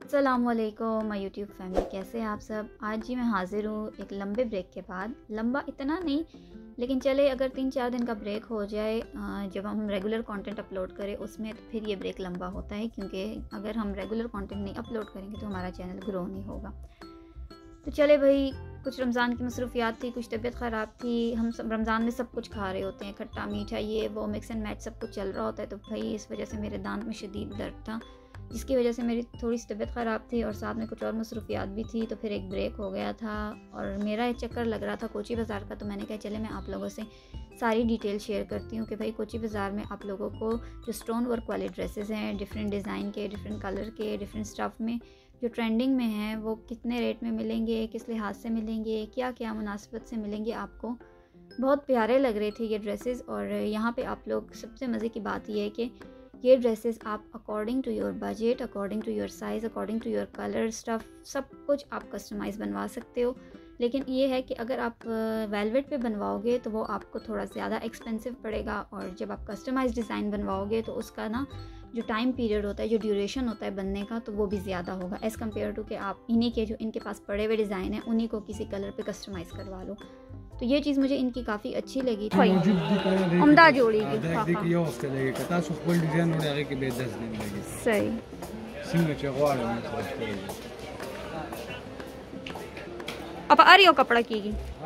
अस्सलामुअलैकुम my YouTube family, कैसे हैं आप सब। आज जी मैं हाज़िर हूँ एक लंबे ब्रेक के बाद। लंबा इतना नहीं, लेकिन चले अगर 3-4 दिन का ब्रेक हो जाए, जब हम रेगुलर कंटेंट अपलोड करें उसमें, तो फिर ये ब्रेक लंबा होता है, क्योंकि अगर हम रेगुलर कंटेंट नहीं अपलोड करेंगे तो हमारा चैनल ग्रो नहीं होगा। तो चले भाई, कुछ रमज़ान की मसरूफियात थी, कुछ तबीयत ख़राब थी। हम सब रमज़ान में सब कुछ खा रहे होते हैं, खट्टा मीठा ये वो मिक्स एंड मैच सब कुछ चल रहा होता है। तो भाई इस वजह से मेरे दांत में शदीद दर्द था, जिसकी वजह से मेरी थोड़ी सी तबीयत ख़राब थी और साथ में कुछ और मसरूफियात भी थी। तो फिर एक ब्रेक हो गया था और मेरा एक चक्कर लग रहा था कोची बाज़ार का। तो मैंने कहा चले मैं आप लोगों से सारी डिटेल शेयर करती हूँ कि भाई कोची बाज़ार में आप लोगों को जो स्टोन वर्क वाले ड्रेसेस हैं, डिफरेंट डिज़ाइन के, डिफरेंट कलर के, डिफरेंट स्टफ़ में जो ट्रेंडिंग में हैं, वो कितने रेट में मिलेंगे, किस लिहाज से मिलेंगे, क्या क्या मुनासिबत से मिलेंगे आपको। बहुत प्यारे लग रहे थे ये ड्रेसेस। और यहाँ पे आप लोग, सबसे मज़े की बात ये है कि ये ड्रेसेस आप according to your budget, according to your size, according to your colour stuff, सब कुछ आप कस्टमाइज़ बनवा सकते हो। लेकिन ये है कि अगर आप वेलवेट पे बनवाओगे तो वो आपको थोड़ा ज़्यादा एक्सपेंसिव पड़ेगा, और जब आप कस्टमाइज़ डिज़ाइन बनवाओगे तो उसका ना जो टाइम पीरियड होता है, जो ड्यूरेशन होता है बनने का, तो वो भी ज़्यादा होगा एज़ कम्पेयर टू कि आप इन्हीं के जो इनके पास पड़े हुए डिज़ाइन हैं उन्हीं को किसी कलर पे कस्टमाइज़ करवा लो। तो ये चीज़ मुझे इनकी काफ़ी अच्छी लगी। उम्दा जोड़ी की सही अब आरियो कपड़ा की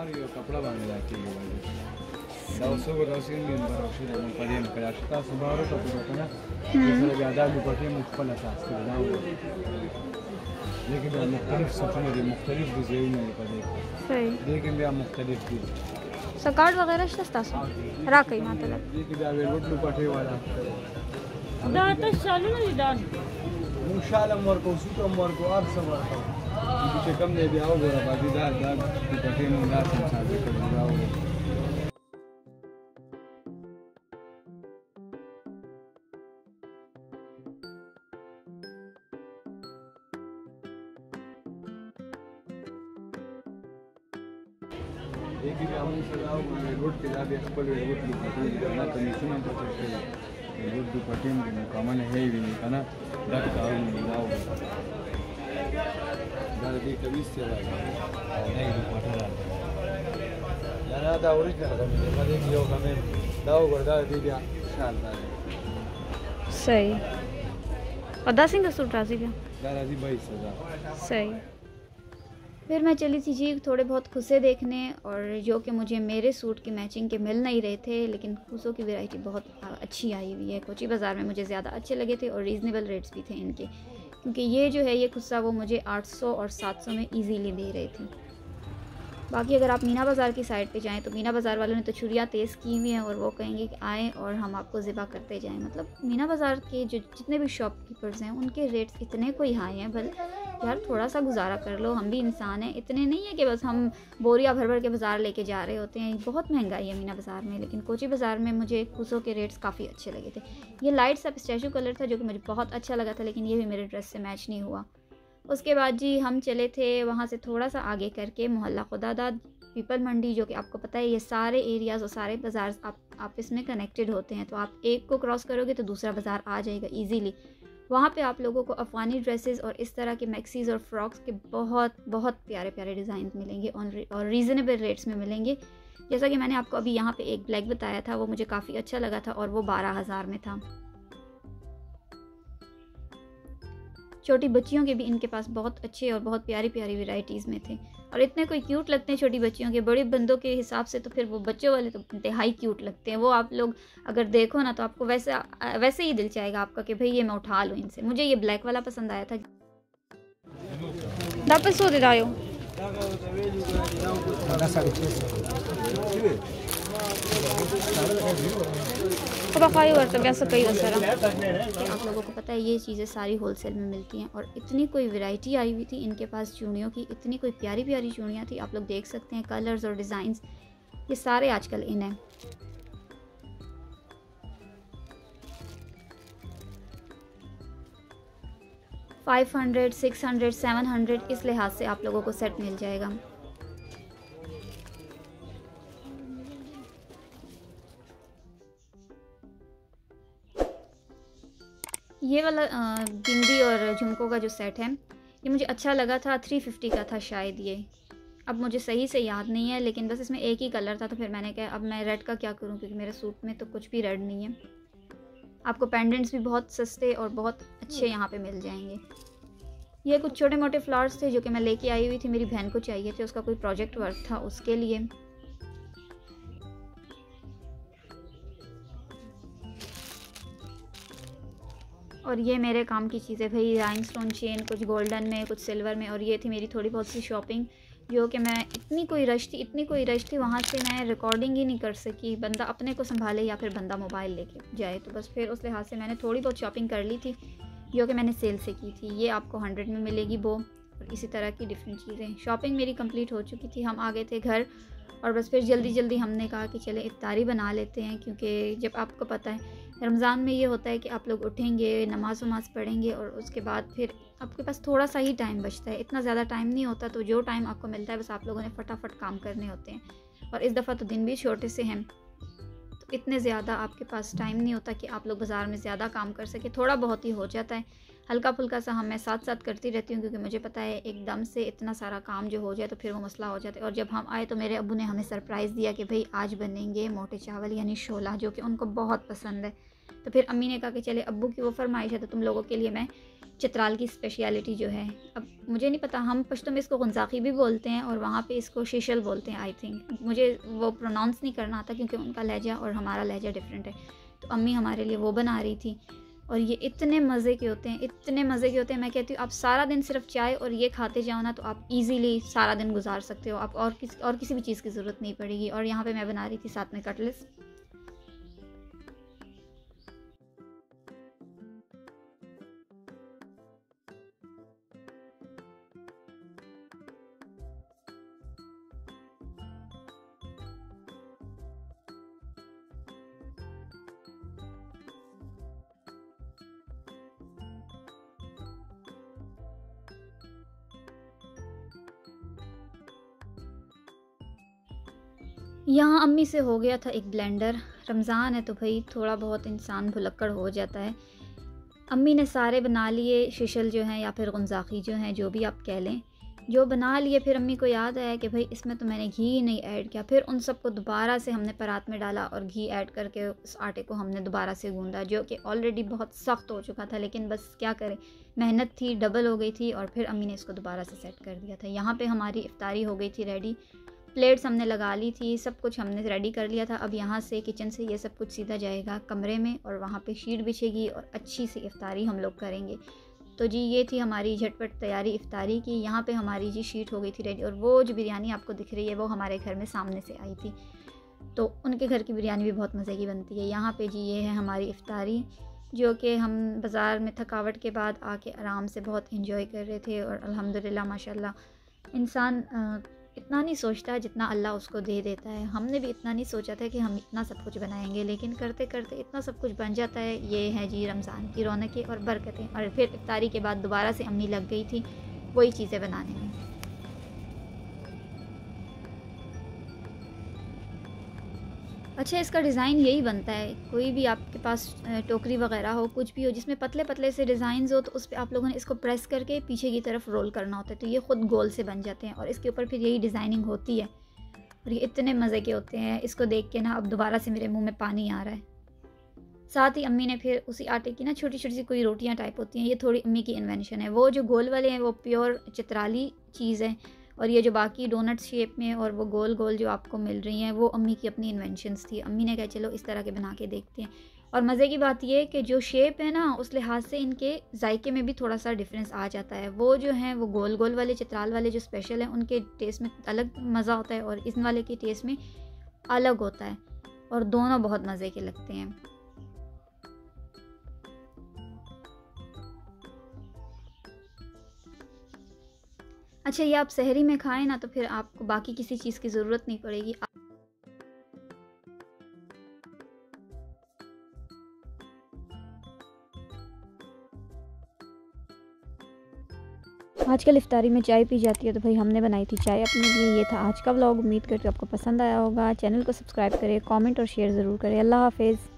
लेकिन मुख्तलिफ सफ़र दे, मुख्तलिफ डिज़ाइन है पड़े सही, लेकिन भी मुख्तलिफ दी सकार्ड वगैरह सस्ता सा राकई मतलब ये कि दावे रोटलू पाटे वाला दाता चालू नहीं दान मुशालम वर्को सुतम वर्को आप सब वर्को पीछे कम दे दिया हो गोरा बाजीदार दाग पाटे में ना संसार के बनाओ। एक ही हम सलाह रोड के जाके एक्सपर्ट रोड दुपट्टे ना कमीशन पर चलते हैं रोड दुपट्टे में कमन है ही नहीं करना रख दाऊ मिलाओ दाल भी कभी से लगा नहीं दुपट्टा यार दा ओरिजिनल का मैंने दियो का मैं दाऊ गर्दा दे दिया शानदार सही। और 10 का सूट राजी का दादी 22,000 सही। फिर मैं चली थी जी थोड़े बहुत खुसे देखने, और जो कि मुझे मेरे सूट की मैचिंग के मिल नहीं रहे थे, लेकिन खुसों की वैरायटी बहुत अच्छी आई हुई है। कोची बाज़ार में मुझे ज़्यादा अच्छे लगे थे और रीज़नेबल रेट्स भी थे इनके, क्योंकि ये जो है ये खुस्सा वो मुझे 800 और 700 में इजीली दे रहे थे। बाकी अगर आप मीना बाज़ार की साइड पे जाएं तो मीना बाज़ार वालों ने तो छुरियाँ तेज़ की हुई हैं और वो कहेंगे कि आएँ और हम आपको ज़िबा करते जाएं। मतलब मीना बाज़ार के जो जितने भी शॉपकीपर्स हैं उनके रेट्स इतने कोई हाई हैं, बल यार थोड़ा सा गुजारा कर लो, हम भी इंसान हैं। इतने नहीं है कि बस हम बोरिया भर भर के बाज़ार लेके जा रहे होते हैं। बहुत महंगाई है मीना बाज़ार में, लेकिन कोची बाज़ार में मुझे खुसों के रेट्स काफ़ी अच्छे लगे थे। ये लाइट सा स्टैचू कलर था जो कि मुझे बहुत अच्छा लगा था, लेकिन ये भी मेरे ड्रेस से मैच नहीं हुआ। उसके बाद जी हम चले थे वहाँ से थोड़ा सा आगे करके मोहल्ला खुदादाद पीपल मंडी, जो कि आपको पता है ये सारे एरियाज़ और सारे बाज़ार आप इसमें कनेक्टेड होते हैं। तो आप एक को क्रॉस करोगे तो दूसरा बाज़ार आ जाएगा ईजीली। वहाँ पे आप लोगों को अफ़गानी ड्रेसेस और इस तरह के मैक्सीज़ और फ्रॉक्स के बहुत बहुत प्यारे प्यारे डिज़ाइन मिलेंगे और रीज़नेबल रेट्स में मिलेंगे। जैसा कि मैंने आपको अभी यहाँ पे एक ब्लैक बताया था, वो मुझे काफ़ी अच्छा लगा था और वो 12,000 में था। छोटी बच्चियों के भी इनके पास बहुत अच्छे और बहुत प्यारी प्यारी वैरायटीज़ में थे, और इतने कोई क्यूट लगते हैं छोटी बच्चियों के। बड़े बंदों के हिसाब से तो फिर वो बच्चों वाले तो इंतहाई क्यूट लगते हैं। वो आप लोग अगर देखो ना तो आपको वैसे ही दिल चाहेगा आपका कि भाई ये मैं उठा लूँ इनसे। मुझे ये ब्लैक वाला पसंद आया था। वापस हो दे रहा हो आप लोगों को पता है ये चीज़ें सारी होलसेल में मिलती हैं, और इतनी कोई वैरायटी आई हुई थी इनके पास चूड़ियों की, इतनी कोई प्यारी प्यारी चूड़ियाँ थी। आप लोग देख सकते हैं कलर्स और डिज़ाइंस, ये सारे आजकल इन हैं। $500, $600, $700 इस लिहाज से आप लोगों को सेट मिल जाएगा। ये वाला बिंदी और झुमकों का जो सेट है ये मुझे अच्छा लगा था, 350 का था शायद ये, अब मुझे सही से याद नहीं है, लेकिन बस इसमें एक ही कलर था तो फिर मैंने कहा अब मैं रेड का क्या करूं, क्योंकि मेरे सूट में तो कुछ भी रेड नहीं है। आपको पेंडेंट्स भी बहुत सस्ते और बहुत अच्छे यहाँ पे मिल जाएंगे। ये कुछ छोटे मोटे फ्लावर्स थे जो कि मैं लेके आई हुई थी, मेरी बहन को चाहिए थे, उसका कोई प्रोजेक्ट वर्क था उसके लिए। और ये मेरे काम की चीज़ें भाई, राइनस्टोन चेन, कुछ गोल्डन में कुछ सिल्वर में। और ये थी मेरी थोड़ी बहुत सी शॉपिंग, जो कि मैं इतनी कोई रश थी वहाँ से मैं रिकॉर्डिंग ही नहीं कर सकी। बंदा अपने को संभाले या फिर बंदा मोबाइल लेके जाए, तो बस फिर उस लिहाज से मैंने थोड़ी बहुत शॉपिंग कर ली थी जो कि मैंने सेल से की थी। ये आपको 100 में मिलेगी वो, और इसी तरह की डिफरेंट चीज़ें। शॉपिंग मेरी कंप्लीट हो चुकी थी, हम आ गए थे घर और बस फिर जल्दी जल्दी हमने कहा कि चले इफ्तारी बना लेते हैं, क्योंकि जब आपको पता है रमज़ान में ये होता है कि आप लोग उठेंगे, नमाज वमाज पढ़ेंगे और उसके बाद फिर आपके पास थोड़ा सा ही टाइम बचता है, इतना ज़्यादा टाइम नहीं होता। तो जो टाइम आपको मिलता है बस आप लोगों ने फटाफट काम करने होते हैं। और इस दफ़ा तो दिन भी छोटे से हैं, तो इतने ज़्यादा आपके पास टाइम नहीं होता कि आप लोग बाज़ार में ज़्यादा काम कर सके। थोड़ा बहुत ही हो जाता है, हल्का फुल्का सा हम मैं साथ साथ करती रहती हूँ, क्योंकि मुझे पता है एकदम से इतना सारा काम जो हो जाए तो फिर वो मसला हो जाता है। और जब हम आए तो मेरे अब्बू ने हमें सरप्राइज़ दिया कि भाई आज बनेंगे मोटे चावल यानी शोला, जो कि उनको बहुत पसंद है। तो फिर अम्मी ने कहा कि चले अब्बू की वो फरमाइश है तो तुम लोगों के लिए मैं चित्राल की स्पेशलिटी जो है, अब मुझे नहीं पता, हम पश्तो में इसको गुंजाकी भी बोलते हैं और वहाँ पे इसको शीशल बोलते हैं आई थिंक, मुझे वो प्रोनाउंस नहीं करना आता क्योंकि उनका लहजा और हमारा लहजा डिफरेंट है। तो अम्मी हमारे लिए वो बना रही थी और ये इतने मज़े के होते हैं, इतने मज़े के होते हैं। मैं कहती हूँ आप सारा दिन सिर्फ चाय और ये खाते जाओ ना तो आप इजीली सारा दिन गुजार सकते हो, आप और किसी भी चीज़ की ज़रूरत नहीं पड़ेगी। और यहाँ पे मैं बना रही थी साथ में कटलेट्स। यहाँ अम्मी से हो गया था एक ब्लेंडर, रमज़ान है तो भाई थोड़ा बहुत इंसान भुलक्कड़ हो जाता है। अम्मी ने सारे बना लिए, शिशल जो हैं या फिर गुंजाकी जो हैं, जो भी आप कह लें, जो बना लिए। फिर अम्मी को याद आया कि भाई इसमें तो मैंने घी नहीं ऐड किया। फिर उन सबको दोबारा से हमने परात में डाला और घी ऐड करके उस आटे को हमने दोबारा से गूंदा, जो कि ऑलरेडी बहुत सख्त हो चुका था, लेकिन बस क्या करें, मेहनत थी, डबल हो गई थी और फिर अम्मी ने इसको दोबारा से सेट कर दिया था। यहाँ पर हमारी इफ्तारी हो गई थी रेडी, प्लेट्स हमने लगा ली थी, सब कुछ हमने रेडी कर लिया था। अब यहाँ से किचन से ये सब कुछ सीधा जाएगा कमरे में और वहाँ पे शीट बिछेगी और अच्छी सी इफ्तारी हम लोग करेंगे। तो जी ये थी हमारी झटपट तैयारी इफ्तारी की। यहाँ पे हमारी जी शीट हो गई थी रेडी और वो जो बिरयानी आपको दिख रही है वो हमारे घर में सामने से आई थी, तो उनके घर की बिरयानी भी बहुत मज़े की बनती है। यहाँ पर जी ये है हमारी इफ्तारी, जो कि हम बाज़ार में थकावट के बाद आके आराम से बहुत इंजॉय कर रहे थे। और अल्हम्दुलिल्लाह माशाल्लाह इंसान इतना नहीं सोचता जितना अल्लाह उसको दे देता है। हमने भी इतना नहीं सोचा था कि हम इतना सब कुछ बनाएंगे, लेकिन करते करते इतना सब कुछ बन जाता है। ये है जी रमज़ान की रौनकें और बरकतें। और फिर इफ्तारी के बाद दोबारा से अम्मी लग गई थी वही चीज़ें बनाने में। अच्छा, इसका डिज़ाइन यही बनता है, कोई भी आपके पास टोकरी वगैरह हो, कुछ भी हो जिसमें पतले पतले से डिज़ाइंस हो, तो उस पर आप लोगों ने इसको प्रेस करके पीछे की तरफ रोल करना होता है, तो ये ख़ुद गोल से बन जाते हैं और इसके ऊपर फिर यही डिज़ाइनिंग होती है। और ये इतने मज़े के होते हैं, इसको देख के ना अब दोबारा से मेरे मुँह में पानी आ रहा है। साथ ही अम्मी ने फिर उसी आटे की ना छोटी छोटी सी कोई रोटियाँ टाइप होती हैं, ये थोड़ी अम्मी की इन्वेंशन है। वो जो गोल वाले हैं वो प्योर चित्राली चीज़ है, और ये जो बाकी डोनट शेप में और वो गोल गोल जो आपको मिल रही हैं वो अम्मी की अपनी इन्वेंशंस थी। अम्मी ने कहा चलो इस तरह के बना के देखते हैं। और मज़े की बात ये है कि जो शेप है ना उस लिहाज से इनके जायके में भी थोड़ा सा डिफरेंस आ जाता है। वो जो हैं वो गोल गोल वाले चित्राल वाले जो स्पेशल हैं उनके टेस्ट में अलग मज़ा होता है और इस वाले के टेस्ट में अलग होता है, और दोनों बहुत मज़े के लगते हैं। अच्छा, ये आप सहरी में खाएं ना तो फिर आपको बाकी किसी चीज़ की ज़रूरत नहीं पड़ेगी। आजकल इफ्तारी में चाय पी जाती है, तो भाई हमने बनाई थी चाय अपने लिए। ये था आज का व्लॉग, उम्मीद करती हूँ आपको पसंद आया होगा। चैनल को सब्सक्राइब करें, कमेंट और शेयर ज़रूर करें। अल्लाह हाफिज़।